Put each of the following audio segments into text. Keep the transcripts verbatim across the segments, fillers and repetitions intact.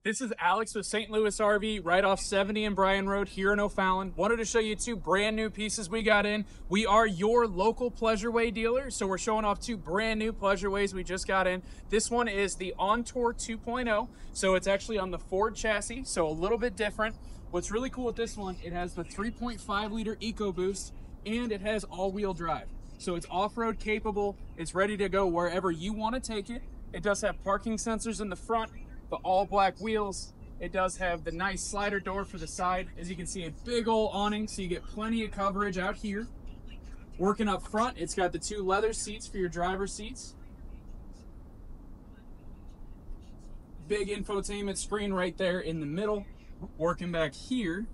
This is Alex with Saint Louis R V, right off seventy and Bryan Road here in O'Fallon. Wanted to show you two brand new pieces we got in. We are your local Pleasure-Way dealer, so we're showing off two brand new Pleasure-Ways we just got in. This one is the On-Tour two point oh, so it's actually on the Ford chassis, so a little bit different. What's really cool with this one, it has the three point five liter EcoBoost, and it has all-wheel drive. So it's off-road capable, it's ready to go wherever you want to take it. It does have parking sensors in the front, the all black wheels. It does have the nice slider door for the side. As you can see, a big old awning, so you get plenty of coverage out here. Working up front, it's got the two leather seats for your driver's seats. Big infotainment screen right there in the middle. Working back here,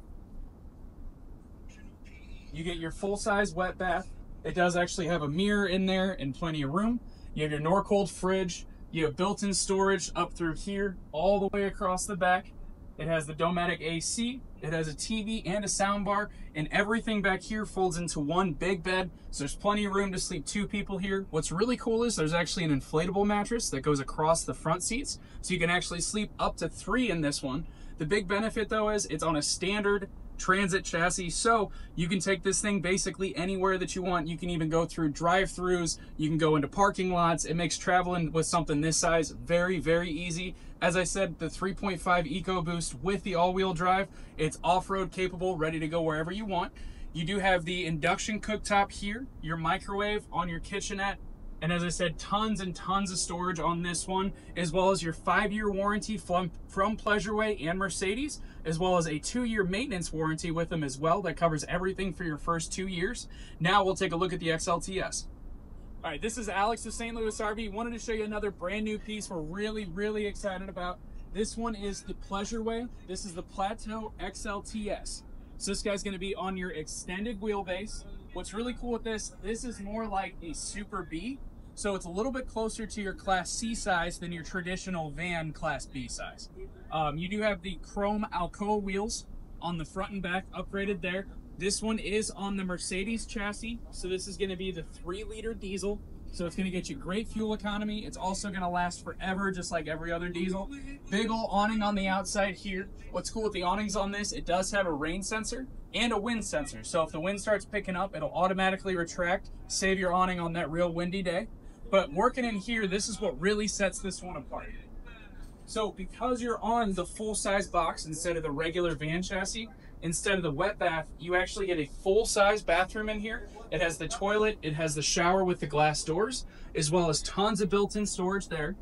you get your full-size wet bath. It does actually have a mirror in there and plenty of room. You have your Norcold fridge. You have built-in storage up through here, all the way across the back. It has the Dometic A C, it has a T V and a sound bar, and everything back here folds into one big bed, so there's plenty of room to sleep two people here. What's really cool is there's actually an inflatable mattress that goes across the front seats, so you can actually sleep up to three in this one. The big benefit though is it's on a standard transit chassis, so you can take this thing basically anywhere that you want. You can even go through drive-throughs, you can go into parking lots. It makes traveling with something this size very, very easy. As I said, the three point five EcoBoost with the all-wheel drive, it's off-road capable, ready to go wherever you want. You do have the induction cooktop here, your microwave on your kitchenette, and as I said, tons and tons of storage on this one, as well as your five-year warranty from, from Pleasure-Way and Mercedes, as well as a two-year maintenance warranty with them as well that covers everything for your first two years. Now we'll take a look at the X L T S. All right, this is Alex with Saint Louis R V. Wanted to show you another brand new piece we're really, really excited about. This one is the Pleasure-Way. This is the Plateau X L T S. So this guy's gonna be on your extended wheelbase. What's really cool with this, this is more like a Super B. So it's a little bit closer to your Class C size than your traditional van Class B size. Um, you do have the chrome Alcoa wheels on the front and back, upgraded there. This one is on the Mercedes chassis, so this is going to be the three liter diesel. So it's going to get you great fuel economy. It's also going to last forever, just like every other diesel. Big ol' awning on the outside here. What's cool with the awnings on this, it does have a rain sensor and a wind sensor. So if the wind starts picking up, it'll automatically retract, save your awning on that real windy day. But working in here, this is what really sets this one apart. So because you're on the full-size box instead of the regular van chassis, instead of the wet bath, you actually get a full-size bathroom in here. It has the toilet, it has the shower with the glass doors, as well as tons of built-in storage there.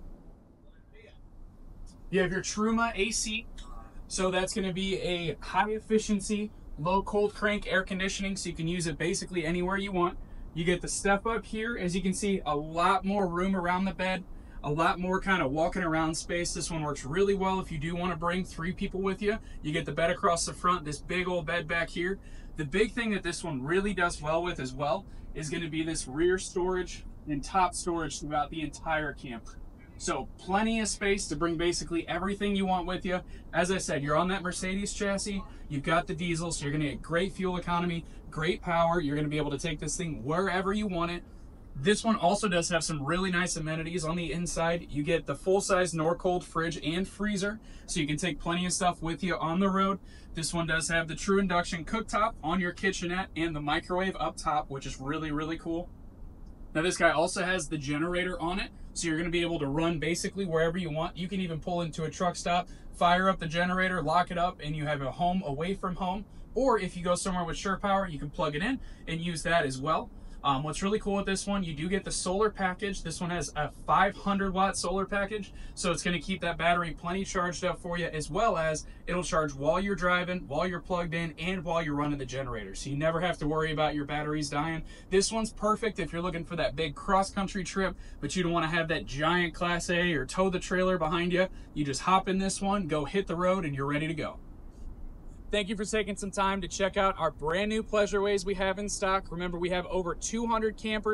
You have your Truma A C, so that's going to be a high-efficiency, low-cold crank air conditioning, so you can use it basically anywhere you want. You get the step up here. As you can see, a lot more room around the bed, a lot more kind of walking around space. This one works really well if you do want to bring three people with you. You get the bed across the front, this big old bed back here. The big thing that this one really does well with as well is going to be this rear storage and top storage throughout the entire camper. So plenty of space to bring basically everything you want with you. As I said, you're on that Mercedes chassis, you've got the diesel, so you're gonna get great fuel economy, great power. You're gonna be able to take this thing wherever you want it. This one also does have some really nice amenities on the inside. You get the full-size Norcold fridge and freezer, so you can take plenty of stuff with you on the road. This one does have the true induction cooktop on your kitchenette and the microwave up top, which is really, really cool. Now this guy also has the generator on it, so you're going to be able to run basically wherever you want. You can even pull into a truck stop, fire up the generator, lock it up, and you have a home away from home. Or if you go somewhere with Sure Power, you can plug it in and use that as well. Um, what's really cool with this one, you do get the solar package. This one has a five hundred watt solar package, so it's going to keep that battery plenty charged up for you, as well as it'll charge while you're driving, while you're plugged in, and while you're running the generator. So you never have to worry about your batteries dying. This one's perfect if you're looking for that big cross-country trip, but you don't want to have that giant Class A or tow the trailer behind you. You just hop in this one, go hit the road, and you're ready to go. Thank you for taking some time to check out our brand new Pleasure-Ways we have in stock. Remember, we have over two hundred campers,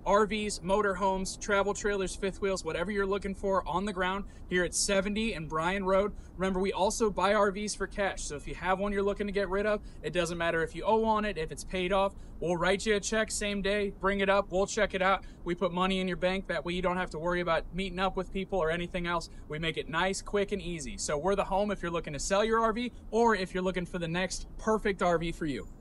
R Vs, motorhomes, travel trailers, fifth wheels, whatever you're looking for on the ground here at seventy and Bryan Road. Remember, we also buy R Vs for cash. So if you have one you're looking to get rid of, it doesn't matter if you owe on it, if it's paid off, we'll write you a check same day, bring it up, we'll check it out. We put money in your bank. That way you don't have to worry about meeting up with people or anything else. We make it nice, quick, and easy. So we're the home if you're looking to sell your R V or if you're looking for the next perfect R V for you.